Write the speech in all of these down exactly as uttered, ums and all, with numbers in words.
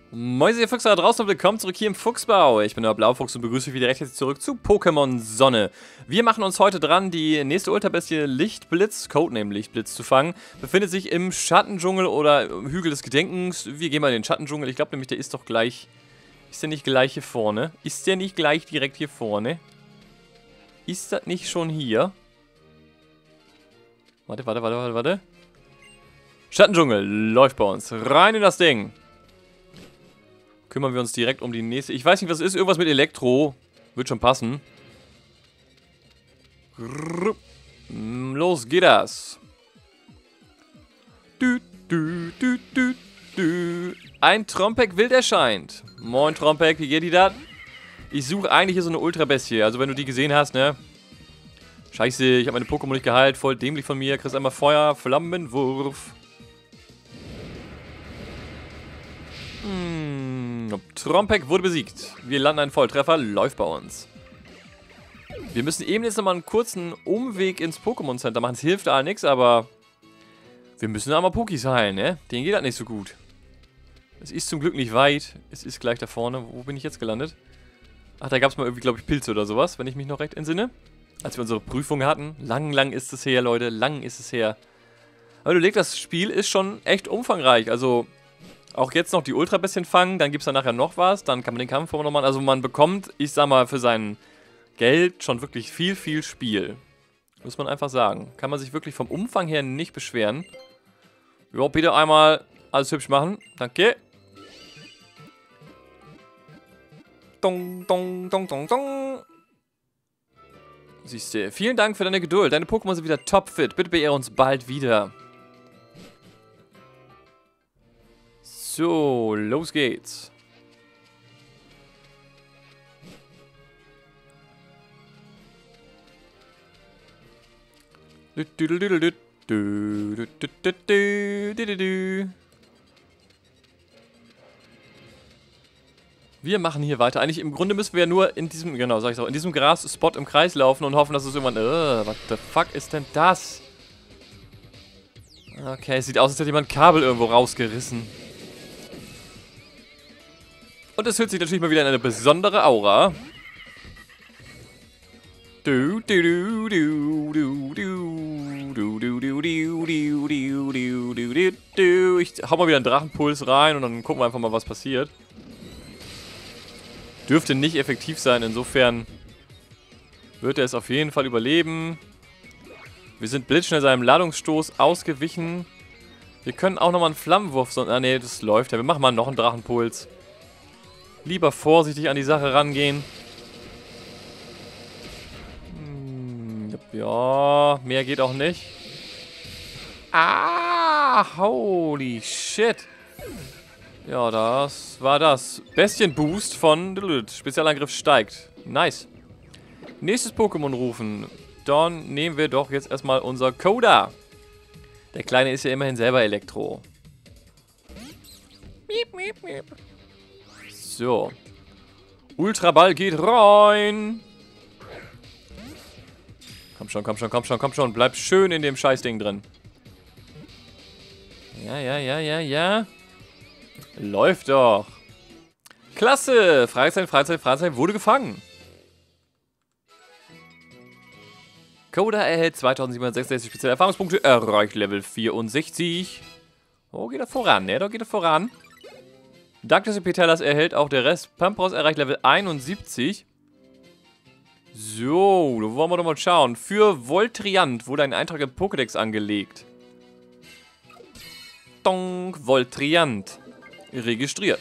Moin ihr Füchse da draußen und willkommen zurück hier im Fuchsbau. Ich bin der Blaufuchs und begrüße euch wieder recht herzlich zurück zu Pokémon Sonne. Wir machen uns heute dran, die nächste Ultrabestie Lichtblitz, Codename Lichtblitz, zu fangen. Befindet sich im Schattendschungel oder Hügel des Gedenkens. Wir gehen mal in den Schattendschungel. Ich glaube nämlich, der ist doch gleich... Ist der nicht gleich hier vorne? Ist der nicht gleich direkt hier vorne? Ist das nicht schon hier? Warte, warte, warte, warte, warte. Schattendschungel läuft bei uns. Rein in das Ding. Kümmern wir uns direkt um die nächste. Ich weiß nicht, was es ist. Irgendwas mit Elektro. Wird schon passen. Los geht das. Du, du, du, du, du. Ein Trompek wild erscheint. Moin Trompek, wie geht die da? Ich suche eigentlich hier so eine Ultrabestie. Also wenn du die gesehen hast, ne? Scheiße, ich habe meine Pokémon nicht geheilt. Voll dämlich von mir. Kriegst einmal Feuer, Flammenwurf. Hm. Trompek wurde besiegt. Wir landen einen Volltreffer. Läuft bei uns. Wir müssen eben jetzt nochmal einen kurzen Umweg ins Pokémon Center machen. Es hilft da nichts, aber wir müssen einmal Pokis heilen, ne? Denen geht das nicht so gut. Es ist zum Glück nicht weit. Es ist gleich da vorne. Wo bin ich jetzt gelandet? Ach, da gab es mal irgendwie, glaube ich, Pilze oder sowas, wenn ich mich noch recht entsinne. Als wir unsere Prüfung hatten. Lang, lang ist es her, Leute. Lang ist es her. Aber du legst, das Spiel ist schon echt umfangreich. Also... Auch jetzt noch die Ultrabestien fangen, dann gibt es da nachher noch was, dann kann man den Kampf noch machen. Also man bekommt, ich sag mal, für sein Geld schon wirklich viel, viel Spiel. Muss man einfach sagen. Kann man sich wirklich vom Umfang her nicht beschweren. Ja, bitte einmal alles hübsch machen. Danke. Dong, dong, dong, dong, dong. Siehst du, vielen Dank für deine Geduld. Deine Pokémon sind wieder topfit. Bitte beehre uns bald wieder. So, los geht's. Wir machen hier weiter. Eigentlich im Grunde müssen wir ja nur in diesem, genau, sag ich auch, in diesem Gras-Spot im Kreis laufen und hoffen, dass es irgendwann, äh, what the fuck ist denn das? Okay, es sieht aus, als hätte jemand ein Kabel irgendwo rausgerissen. Und es hört sich natürlich mal wieder in eine besondere Aura. Du, du, du, du, du, du, du, du, du, du, du, du, du, du, du. Ich hau mal wieder einen Drachenpuls rein und dann gucken wir einfach mal, was passiert. Dürfte nicht effektiv sein, insofern wird er es auf jeden Fall überleben. Wir sind blitzschnell seinem Ladungsstoß ausgewichen. Wir können auch nochmal einen Flammenwurf... Ah ne, das läuft ja. Wir machen mal noch einen Drachenpuls. Lieber vorsichtig an die Sache rangehen. Hm, ja, mehr geht auch nicht. Ah, holy shit. Ja, das war das. Bestienboost von Spezialangriff steigt. Nice. Nächstes Pokémon rufen. Dann nehmen wir doch jetzt erstmal unser Koda. Der Kleine ist ja immerhin selber Elektro. Miep, miep, miep. So. Ultraball geht rein. Komm schon, komm schon, komm schon, komm schon. Bleib schön in dem Scheißding drin. Ja, ja, ja, ja, ja. Läuft doch. Klasse. Freizeit, Freizeit, Freizeit wurde gefangen. Koda erhält zweitausendsiebenhundertsechsundsechzig spezielle Erfahrungspunkte. Erreicht Level vierundsechzig. Oh, geht er voran, ne? Da geht er voran. Dank des Petellas erhält auch der Rest. Pampros erreicht Level einundsiebzig. So, da wollen wir doch mal schauen. Für Voltriant wurde ein Eintrag im Pokédex angelegt. Dong, Voltriant. Registriert.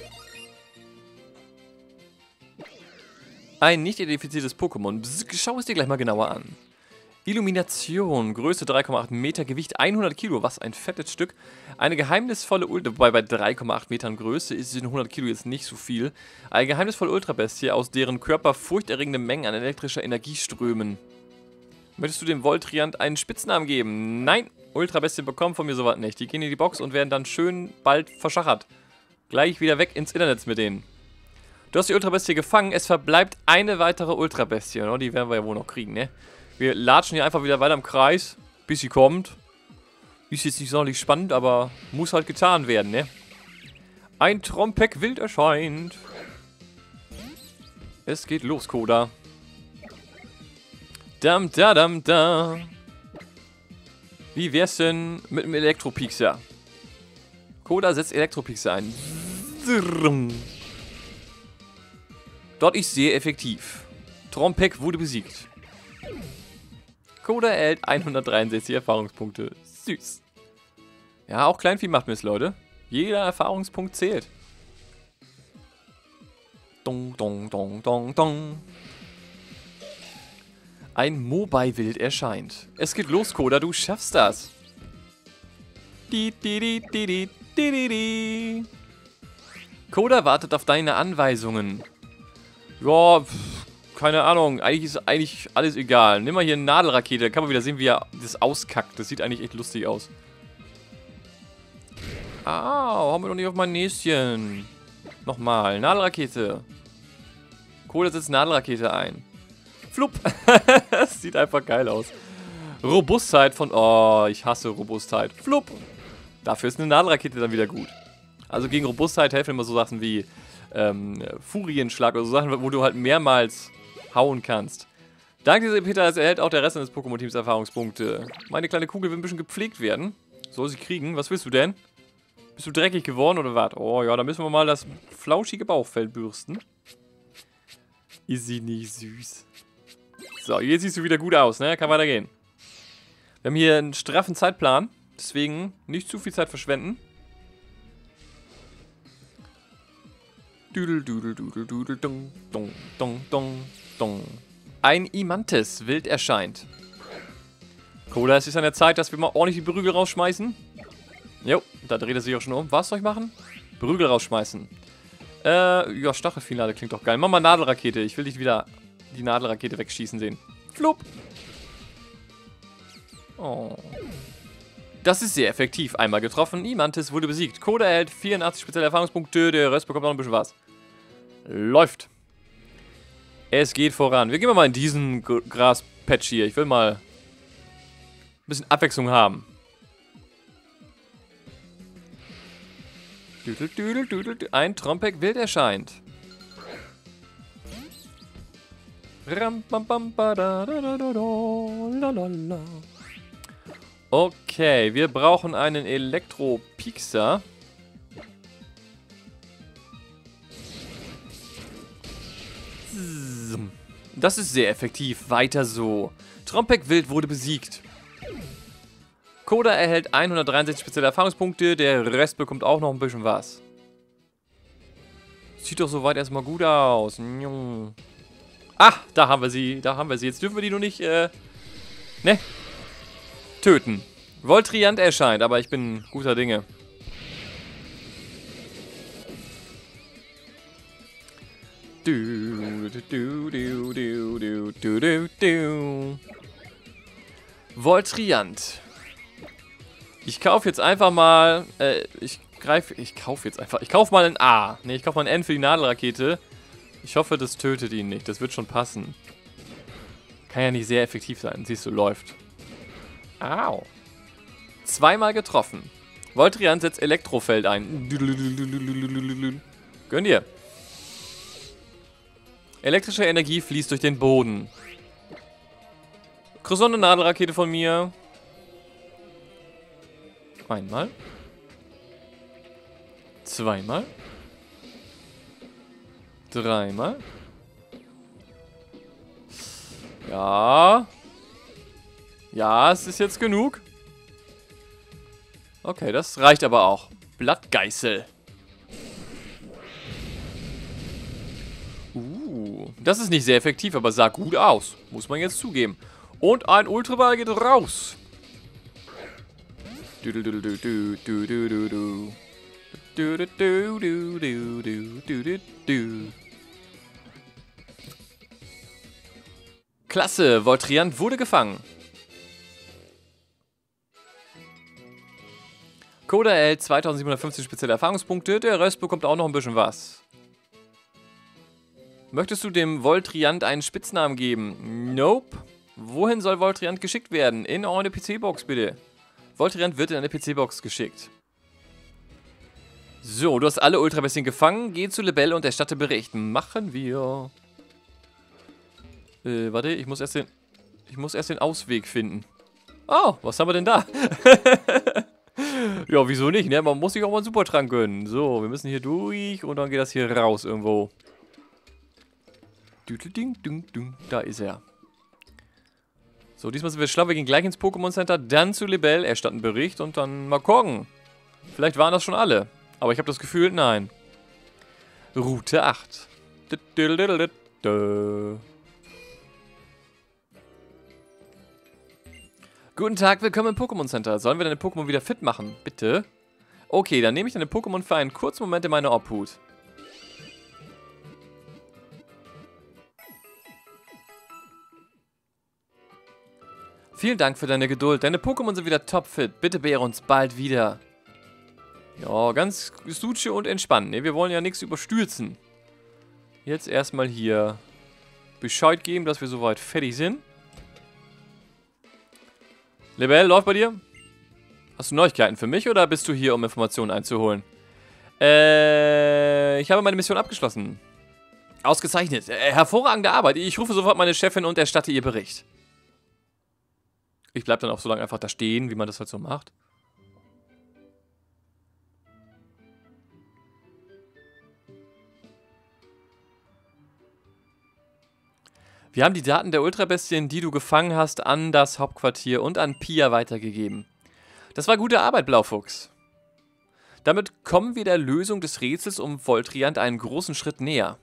Ein nicht identifiziertes Pokémon. Schau es dir gleich mal genauer an. Illumination, Größe drei Komma acht Meter, Gewicht hundert Kilo, was ein fettes Stück. Eine geheimnisvolle Ultra, wobei bei drei Komma acht Metern Größe ist hundert Kilo jetzt nicht so viel. Eine geheimnisvolle Ultrabestie, aus deren Körper furchterregende Mengen an elektrischer Energie strömen. Möchtest du dem Voltriant einen Spitznamen geben? Nein, Ultrabestien bekommen von mir sowas nicht. Die gehen in die Box und werden dann schön bald verschachert. Gleich wieder weg ins Internet mit denen. Du hast die Ultrabestie gefangen, es verbleibt eine weitere Ultrabestie. Oh, die werden wir ja wohl noch kriegen, ne? Wir latschen hier einfach wieder weiter im Kreis, bis sie kommt. Ist jetzt nicht sonderlich spannend, aber muss halt getan werden, ne? Ein Trompek wild erscheint. Es geht los, Koda. Dam, da, dam, da. Wie wär's denn mit dem Elektropixer? Koda setzt Elektropixer ein. Dort ist sehr effektiv. Trompek wurde besiegt. Koda erhält hundertdreiundsechzig Erfahrungspunkte. Süß. Ja, auch Kleinvieh macht Mist, Leute. Jeder Erfahrungspunkt zählt. Dong, dong, dong, dong, dong. Ein Mobile-Wild erscheint. Es geht los, Koda, du schaffst das. Di, di, di, di, di, di, di, di. Koda wartet auf deine Anweisungen. Ja, pff, keine Ahnung. Eigentlich ist eigentlich alles egal. Nimm mal hier eine Nadelrakete. Da kann man wieder sehen, wie er das auskackt. Das sieht eigentlich echt lustig aus. Au, hau mir doch nicht auf mein Näschen. Nochmal, Nadelrakete. Koda setzt Nadelrakete ein. Flupp. Das sieht einfach geil aus. Robustheit von... Oh, ich hasse Robustheit. Flupp. Dafür ist eine Nadelrakete dann wieder gut. Also gegen Robustheit helfen immer so Sachen wie ähm, Furienschlag oder so Sachen, wo du halt mehrmals hauen kannst. Dank dieser Peter erhält auch der Rest des Pokémon-Teams Erfahrungspunkte. Meine kleine Kugel will ein bisschen gepflegt werden. Soll sie kriegen. Was willst du denn? Bist du dreckig geworden oder was? Oh ja, da müssen wir mal das flauschige Bauchfell bürsten. Ist sie nicht süß? So, jetzt siehst du wieder gut aus, ne? Kann weitergehen. Wir haben hier einen straffen Zeitplan. Deswegen nicht zu viel Zeit verschwenden. Dudel, dudel, dudel, dudel, dong, dong, dong, dong, dong. Ein Imantis wild erscheint. Koda, es ist an der Zeit, dass wir mal ordentlich die Berügel rausschmeißen. Jo, da dreht er sich auch schon um. Was soll ich machen? Berügel rausschmeißen. Äh, ja, Stachelfinale klingt doch geil. Mach mal Nadelrakete. Ich will dich wieder die Nadelrakete wegschießen sehen. Flupp. Oh. Das ist sehr effektiv. Einmal getroffen. Imantis wurde besiegt. Koda erhält vierundachtzig spezielle Erfahrungspunkte. Der Rest bekommt noch ein bisschen was. Läuft. Es geht voran. Wir gehen mal in diesen Graspatch hier. Ich will mal ein bisschen Abwechslung haben. Ein Trompek wild erscheint. Okay, wir brauchen einen Elektropixer. Das ist sehr effektiv. Weiter so. Trompek wild wurde besiegt. Koda erhält hundertdreiundsechzig spezielle Erfahrungspunkte. Der Rest bekommt auch noch ein bisschen was. Sieht doch soweit erstmal gut aus. Ah, da haben wir sie. Da haben wir sie. Jetzt dürfen wir die nur nicht, äh, ne, töten. Voltriant erscheint, aber ich bin guter Dinge. Du, du, du, du, du, du, du, du, du. Voltriant. Ich kaufe jetzt einfach mal, äh, ich greife, ich kaufe jetzt einfach, ich kaufe mal ein A. Ne, ich kaufe mal ein N für die Nadelrakete. Ich hoffe, das tötet ihn nicht. Das wird schon passen. Kann ja nicht sehr effektiv sein. Siehst du, läuft. Au. Zweimal getroffen. Voltriant setzt Elektrofeld ein. Gönn dir. Elektrische Energie fließt durch den Boden. Gesunde Nadelrakete von mir. Einmal. Zweimal. Dreimal. Ja. Ja, es ist jetzt genug. Okay, das reicht aber auch. Blattgeißel. Uh, das ist nicht sehr effektiv, aber sah gut aus. Muss man jetzt zugeben. Und ein Ultraball geht raus. Du, du, du, du, du, du, du, du, du. Du, du, du, du, du, du, du, du, du. Klasse, Voltriant wurde gefangen. Koda erhält zweitausendsiebenhundertfünfzig spezielle Erfahrungspunkte. Der Rest bekommt auch noch ein bisschen was. Möchtest du dem Voltriant einen Spitznamen geben? Nope. Wohin soll Voltriant geschickt werden? In eine P C-Box, bitte. Voltriant wird in eine P C-Box geschickt. So, du hast alle Ultrabestien gefangen. Geh zu Lebel und erstatte Bericht. Machen wir. Äh, warte, ich muss erst den... Ich muss erst den Ausweg finden. Oh, was haben wir denn da? Ja, wieso nicht, ne? Man muss sich auch mal einen Supertrank gönnen. So, wir müssen hier durch und dann geht das hier raus irgendwo. Da ist er. So, diesmal sind wir schlau. Wir gehen gleich ins Pokémon Center, dann zu Lebel, erstatten Bericht und dann mal gucken. Vielleicht waren das schon alle. Aber ich habe das Gefühl, nein. Route acht. Guten Tag, willkommen im Pokémon Center. Sollen wir deine Pokémon wieder fit machen? Bitte? Okay, dann nehme ich deine Pokémon für einen kurzen Moment in meine Obhut. Vielen Dank für deine Geduld. Deine Pokémon sind wieder topfit. Bitte beehre uns bald wieder. Ja, ganz Suche und entspannen. Ne, wir wollen ja nichts überstürzen. Jetzt erstmal hier Bescheid geben, dass wir soweit fertig sind. Lebel, läuft bei dir? Hast du Neuigkeiten für mich oder bist du hier, um Informationen einzuholen? Äh, ich habe meine Mission abgeschlossen. Ausgezeichnet. Äh, hervorragende Arbeit. Ich rufe sofort meine Chefin und erstatte ihr Bericht. Ich bleib dann auch so lange einfach da stehen, wie man das halt so macht. Wir haben die Daten der Ultrabestien, die du gefangen hast, an das Hauptquartier und an Pia weitergegeben. Das war gute Arbeit, Blaufuchs. Damit kommen wir der Lösung des Rätsels um Voltriant einen großen Schritt näher.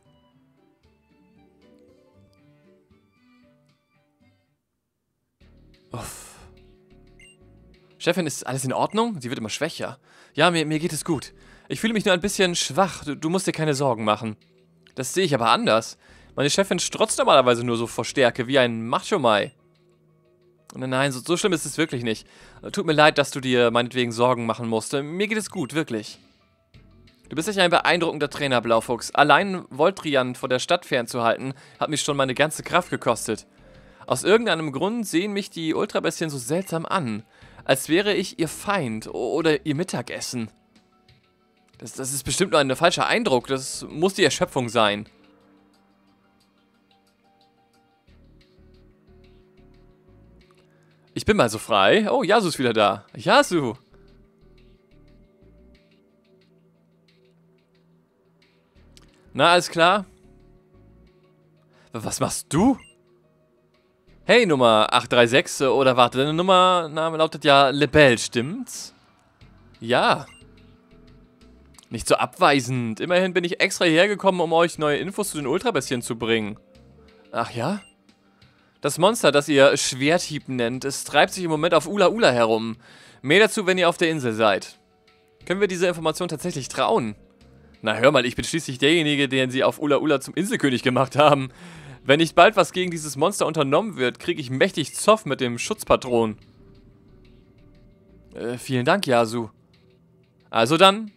Uff. Chefin, ist alles in Ordnung? Sie wird immer schwächer. Ja, mir, mir geht es gut. Ich fühle mich nur ein bisschen schwach. Du, du musst dir keine Sorgen machen. Das sehe ich aber anders. Meine Chefin strotzt normalerweise nur so vor Stärke, wie ein Macho-Mai. Nein, nein, so, so schlimm ist es wirklich nicht. Tut mir leid, dass du dir meinetwegen Sorgen machen musst. Mir geht es gut, wirklich. Du bist echt ein beeindruckender Trainer, Blaufuchs. Allein Voltriant vor der Stadt fernzuhalten, hat mich schon meine ganze Kraft gekostet. Aus irgendeinem Grund sehen mich die Ultrabestien so seltsam an. Als wäre ich ihr Feind oder ihr Mittagessen. Das, das ist bestimmt nur ein falscher Eindruck. Das muss die Erschöpfung sein. Ich bin mal so frei. Oh, Yasu ist wieder da. Yasu. Na, alles klar? Was machst du? Hey, Nummer acht drei sechs. Oder warte, deine Nummername lautet ja Lebel, stimmt's? Ja. Nicht so abweisend. Immerhin bin ich extra hierher gekommen, um euch neue Infos zu den Ultrabestien zu bringen. Ach ja? Das Monster, das ihr Schwerthieb nennt, es treibt sich im Moment auf Ula Ula herum. Mehr dazu, wenn ihr auf der Insel seid. Können wir dieser Information tatsächlich trauen? Na hör mal, ich bin schließlich derjenige, den sie auf Ula Ula zum Inselkönig gemacht haben. Wenn nicht bald was gegen dieses Monster unternommen wird, kriege ich mächtig Zoff mit dem Schutzpatron. Äh, vielen Dank, Yasu. Also dann...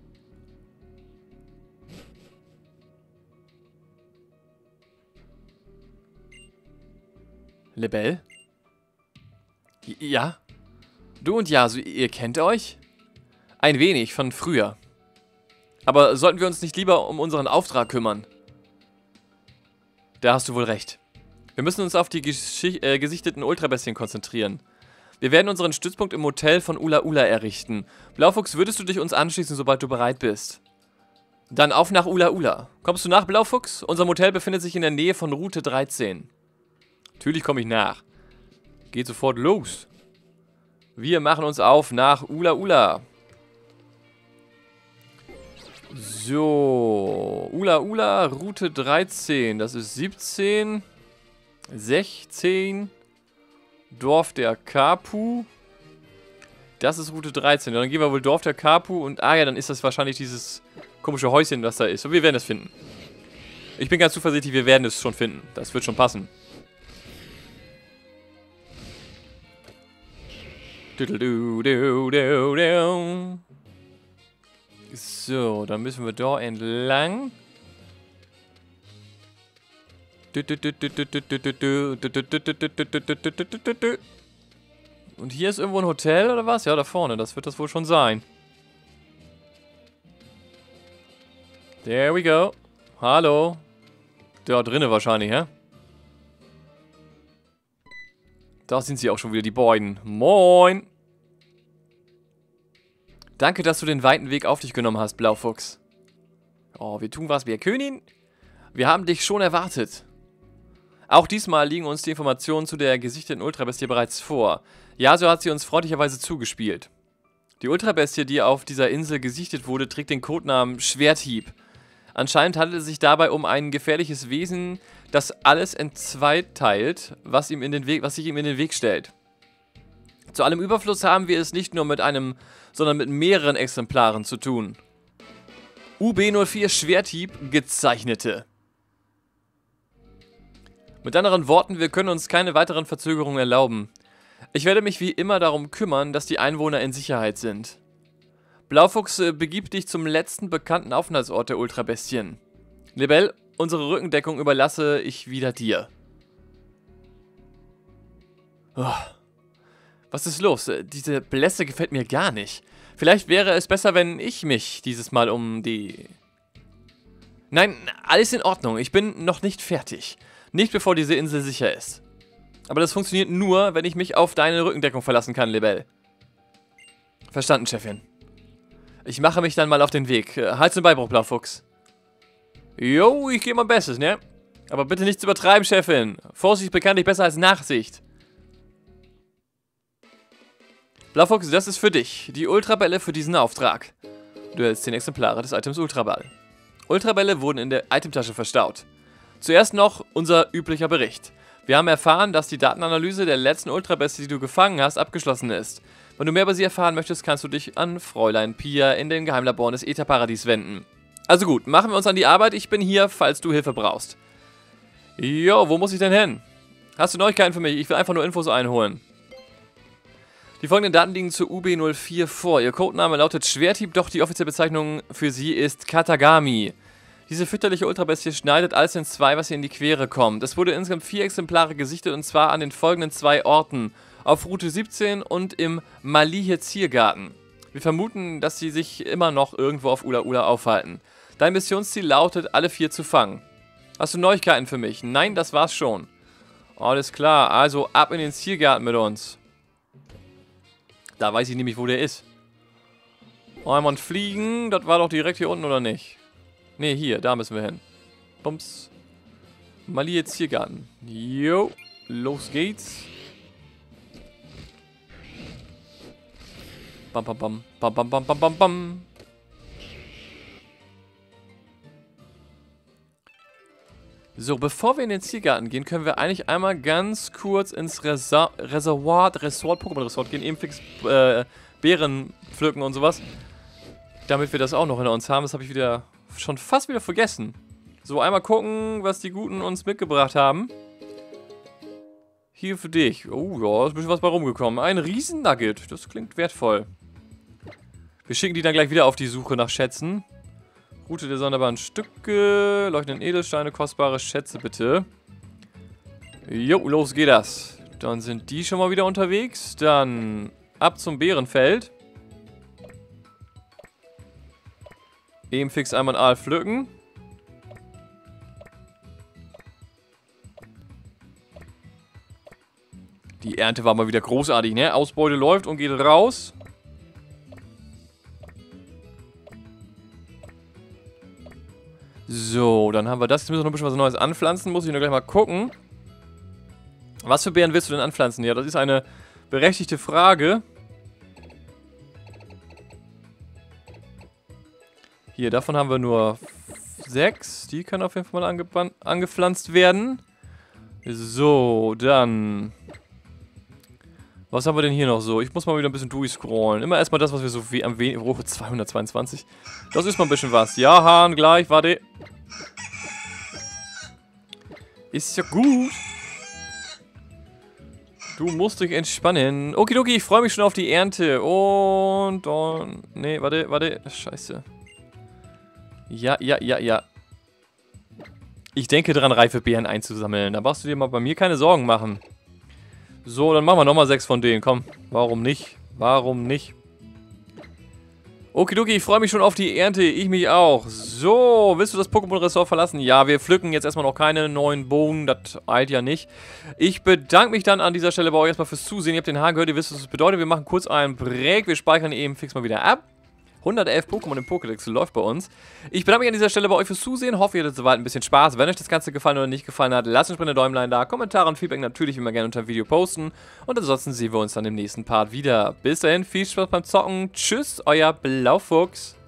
Lebel? Ja? Du und Yasu, ihr kennt euch? Ein wenig, von früher. Aber sollten wir uns nicht lieber um unseren Auftrag kümmern? Da hast du wohl recht. Wir müssen uns auf die äh, gesichteten Ultrabestien konzentrieren. Wir werden unseren Stützpunkt im Hotel von Ula Ula errichten. Blaufuchs, würdest du dich uns anschließen, sobald du bereit bist? Dann auf nach Ula Ula. Kommst du nach, Blaufuchs? Unser Hotel befindet sich in der Nähe von Route dreizehn. Natürlich komme ich nach. Geht sofort los. Wir machen uns auf nach Ula Ula. So. Ula Ula, Route dreizehn. Das ist siebzehn. sechzehn. Dorf der Kapu. Das ist Route dreizehn. Dann gehen wir wohl Dorf der Kapu und... Ah ja, dann ist das wahrscheinlich dieses komische Häuschen, das da ist. Und wir werden es finden. Ich bin ganz zuversichtlich, wir werden es schon finden. Das wird schon passen. So, dann müssen wir da entlang. Und hier ist irgendwo ein Hotel oder was? Ja, da vorne. Das wird das wohl schon sein. There we go. Hallo. Da drinnen wahrscheinlich, hä? Da sind sie auch schon wieder, die beiden. Moin. Danke, dass du den weiten Weg auf dich genommen hast, Blaufuchs. Oh, wir tun was, wir Königin. Wir haben dich schon erwartet. Auch diesmal liegen uns die Informationen zu der gesichteten Ultrabestie bereits vor. Ja, so hat sie uns freundlicherweise zugespielt. Die Ultrabestie, die auf dieser Insel gesichtet wurde, trägt den Codenamen Schwerthieb. Anscheinend handelt es sich dabei um ein gefährliches Wesen, das alles entzweiteilt, was, ihm in den Weg, was sich ihm in den Weg stellt. Zu allem Überfluss haben wir es nicht nur mit einem, sondern mit mehreren Exemplaren zu tun. U B null vier Schwerthieb gezeichnete. Mit anderen Worten, wir können uns keine weiteren Verzögerungen erlauben. Ich werde mich wie immer darum kümmern, dass die Einwohner in Sicherheit sind. Blaufuchs, äh, begib dich zum letzten bekannten Aufenthaltsort der Ultrabestien. Lebel, unsere Rückendeckung überlasse ich wieder dir. Oh. Was ist los? Diese Blässe gefällt mir gar nicht. Vielleicht wäre es besser, wenn ich mich dieses Mal um die... Nein, alles in Ordnung. Ich bin noch nicht fertig. Nicht bevor diese Insel sicher ist. Aber das funktioniert nur, wenn ich mich auf deine Rückendeckung verlassen kann, Lebel. Verstanden, Chefin. Ich mache mich dann mal auf den Weg. Hals und Beibruch, Blaufuchs. Jo, ich gebe mein Bestes, ne? Aber bitte nichts übertreiben, Chefin. Vorsicht ist bekanntlich besser als Nachsicht. Blaufuchs, das ist für dich. Die Ultrabälle für diesen Auftrag. Du hältst zehn Exemplare des Items Ultraball. Ultrabälle wurden in der Itemtasche verstaut. Zuerst noch unser üblicher Bericht. Wir haben erfahren, dass die Datenanalyse der letzten Ultrabestie, die du gefangen hast, abgeschlossen ist. Wenn du mehr über sie erfahren möchtest, kannst du dich an Fräulein Pia in den Geheimlaboren des Ätherparadies wenden. Also gut, machen wir uns an die Arbeit. Ich bin hier, falls du Hilfe brauchst. Jo, wo muss ich denn hin? Hast du Neuigkeiten für mich? Ich will einfach nur Infos einholen. Die folgenden Daten liegen zur U B null vier vor. Ihr Codename lautet Schwerthieb, doch die offizielle Bezeichnung für sie ist Katagami. Diese fütterliche Ultrabestie schneidet alles in zwei, was ihr in die Quere kommt. Es wurde insgesamt vier Exemplare gesichtet und zwar an den folgenden zwei Orten. Auf Route siebzehn und im Malihe Ziergarten. Wir vermuten, dass sie sich immer noch irgendwo auf Ula Ula aufhalten. Dein Missionsziel lautet, alle vier zu fangen. Hast du Neuigkeiten für mich? Nein, das war's schon. Alles klar, also ab in den Ziergarten mit uns. Da weiß ich nämlich, wo der ist. Einmal fliegen, das war doch direkt hier unten, oder nicht? Ne, hier, da müssen wir hin. Bums. Malihe Ziergarten. Jo, los geht's. Bam, bam, bam, bam, bam, bam, bam, bam, bam. So, bevor wir in den Ziergarten gehen, können wir eigentlich einmal ganz kurz ins Resa Reservoir, Resort, Pokémon-Resort gehen, eben fix äh, Beeren pflücken und sowas. Damit wir das auch noch hinter uns haben. Das habe ich wieder schon fast wieder vergessen. So, einmal gucken, was die Guten uns mitgebracht haben. Hier für dich. Oh ja, ist ein bisschen was bei rumgekommen. Ein Riesen-Nugget. Das klingt wertvoll. Wir schicken die dann gleich wieder auf die Suche nach Schätzen. Route der sonderbaren Stücke. Leuchtenden Edelsteine, kostbare Schätze bitte. Jo, los geht das. Dann sind die schon mal wieder unterwegs. Dann ab zum Bärenfeld. Eben fix einmal ein Aal pflücken. Die Ernte war mal wieder großartig, ne? Ausbeute läuft und geht raus. So, dann haben wir das. Jetzt müssen wir noch ein bisschen was Neues anpflanzen. Muss ich nur gleich mal gucken. Was für Beeren willst du denn anpflanzen? Ja, das ist eine berechtigte Frage. Hier, davon haben wir nur sechs. Die können auf jeden Fall mal ange angepflanzt werden. So, dann... Was haben wir denn hier noch so? Ich muss mal wieder ein bisschen durchscrollen. Immer erstmal das, was wir so wie am wenigsten... Roche zweihundertzweiundzwanzig. Das ist mal ein bisschen was. Ja, Hahn, gleich, warte. Ist ja gut. Du musst dich entspannen. Okidoki, ich freue mich schon auf die Ernte. Und... und nee, warte, warte. Scheiße. Ja, ja, ja, ja. Ich denke daran, reife Beeren einzusammeln. Da brauchst du dir mal bei mir keine Sorgen machen. So, dann machen wir nochmal sechs von denen. Komm, warum nicht? Warum nicht? Okidoki, ich freue mich schon auf die Ernte. Ich mich auch. So, willst du das Pokémon-Ressort verlassen? Ja, wir pflücken jetzt erstmal noch keine neuen Bohnen. Das eilt ja nicht. Ich bedanke mich dann an dieser Stelle bei euch erstmal fürs Zusehen. Ihr habt den Haaren gehört, ihr wisst, was das bedeutet. Wir machen kurz einen Break. Wir speichern eben fix mal wieder ab. hundertelf Pokémon im Pokédex läuft bei uns. Ich bedanke mich an dieser Stelle bei euch fürs Zusehen. Hoffe, ihr hattet soweit ein bisschen Spaß. Wenn euch das Ganze gefallen oder nicht gefallen hat, lasst uns bitte ein Däumlein da. Kommentare und Feedback natürlich immer gerne unter dem Video posten. Und ansonsten sehen wir uns dann im nächsten Part wieder. Bis dahin, viel Spaß beim Zocken. Tschüss, euer Blaufuchs.